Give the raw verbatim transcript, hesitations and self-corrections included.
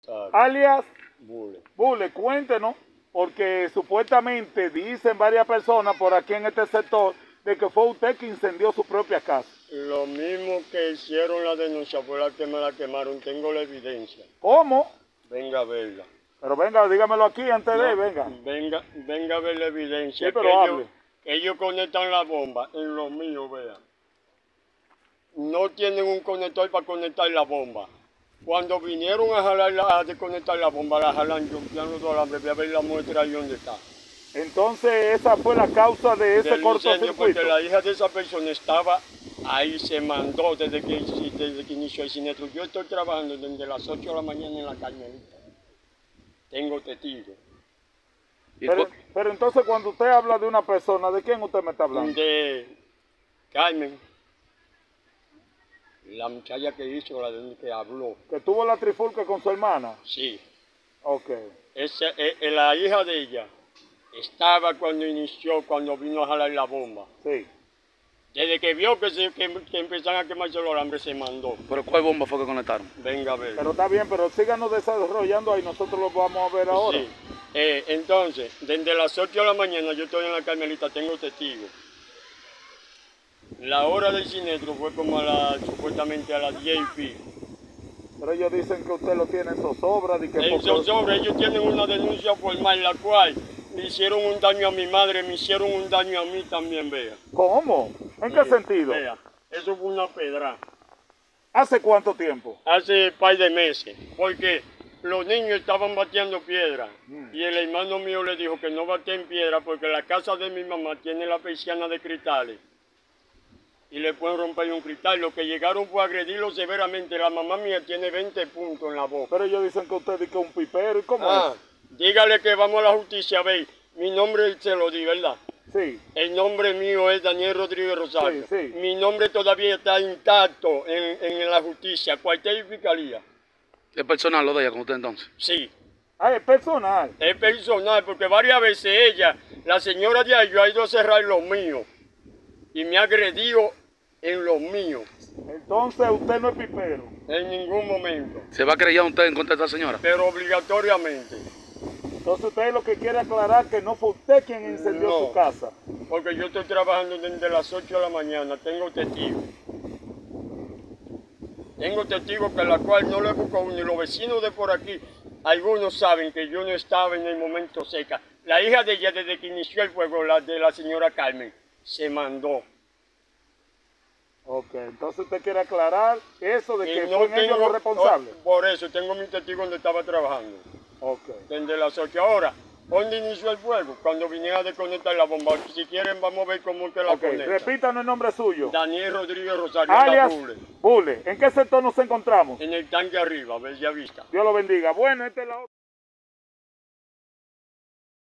Claro. alias Bule. Bule, cuéntenos, porque supuestamente dicen varias personas por aquí en este sector de que fue usted que incendió su propia casa. Lo mismo que hicieron la denuncia fue la que me la quemaron. Tengo la evidencia. ¿Cómo? Venga a verla. Pero venga, dígamelo aquí antes No, de, venga. Venga, venga a ver la evidencia. Sí, pero que hable. ellos, ellos conectan la bomba en lo mío, vean. No tienen un conector para conectar la bomba. Cuando vinieron a jalar la, a desconectar la bomba, la jalan yo, ya no alambre, voy a ver la muestra ahí donde está. Entonces esa fue la causa de ese Del incendio, cortocircuito. porque la hija de esa persona estaba ahí, se mandó desde que, desde que inició el siniestro. Yo estoy trabajando desde las ocho de la mañana en la Carmelita. Tengo testigos. Pero, pero entonces cuando usted habla de una persona, ¿de quién usted me está hablando? De Carmen, la muchacha que hizo, la de que habló. Que tuvo la trifulca con su hermana. Sí. Ok. Esa, eh, eh, la hija de ella estaba cuando inició, cuando vino a jalar la bomba. Sí. Desde que vio que, se, que, que empezaron a quemarse los alambres, se mandó. ¿Pero cuál bomba fue que conectaron? Venga a ver. Pero está bien, pero síganos desarrollando ahí, nosotros lo vamos a ver ahora. Sí. Eh, entonces, desde las ocho de la mañana yo estoy en la Carmelita, tengo testigos. La hora del siniestro fue como a la, supuestamente a las diez y pico. Pero ellos dicen que usted lo tiene en zozobra. De que En porque... zozobra, ellos tienen una denuncia formal, la cual le hicieron un daño a mi madre, me hicieron un daño a mí también, vea. ¿Cómo? ¿En qué Sí, sentido? Vea, eso fue una pedra. ¿Hace cuánto tiempo? Hace un par de meses, porque los niños estaban bateando piedra Mm. y el hermano mío le dijo que no bateen piedra porque la casa de mi mamá tiene la persiana de cristales y le pueden romper un cristal. Lo que llegaron fue a agredirlo severamente. La mamá mía tiene veinte puntos en la boca. Pero ellos dicen que usted dice que es un pipero. ¿Y cómo Ah, dígale que vamos a la justicia, ve. Mi nombre se lo di, ¿verdad? es? Sí. El nombre mío es Daniel Rodríguez Rosario. Sí, sí. Mi nombre todavía está intacto en, en la justicia, cuartel y fiscalía. ¿Es personal lo de ella con usted entonces? Sí. Ah, es personal. Es personal, porque varias veces ella, la señora de ahí, yo ha ido a cerrar los míos y me ha agredido en los míos. Entonces usted no es pipero. En ningún momento, ¿Se va a querellar usted en contra de esta señora? pero obligatoriamente, Entonces usted lo que quiere aclarar que no fue usted quien incendió No. su casa. porque yo estoy trabajando desde las ocho de la mañana, tengo testigos. Tengo testigos que la cual no le busco uno, y los vecinos de por aquí, algunos saben que yo no estaba en el momento seca. La hija de ella, desde que inició el fuego, la de la señora Carmen, se mandó. Ok, entonces usted quiere aclarar eso de Y que no fueron ellos los responsables. Por eso tengo mi testigo donde estaba trabajando, Ok. desde las ocho. Ahora, ¿dónde inició el fuego? Cuando viniera a desconectar la bomba. Si quieren, vamos a ver cómo que la Ok, conecta. repítanos el nombre suyo. Daniel Rodríguez Rosario, Alias la Bule, Bule. ¿En qué sector nos encontramos? en el tanque arriba, Bella Vista. Dios lo bendiga. Bueno, esta es la otra.